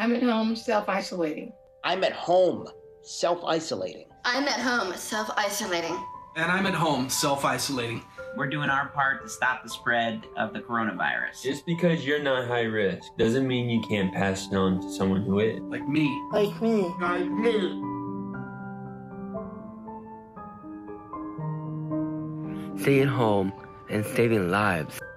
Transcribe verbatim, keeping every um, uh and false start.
I'm at home self-isolating. I'm at home self-isolating. I'm at home self-isolating. And I'm at home self-isolating. We're doing our part to stop the spread of the coronavirus. Just because you're not high risk doesn't mean you can't pass it on to someone who is. Like me. Like me. Like me. Staying home and saving lives.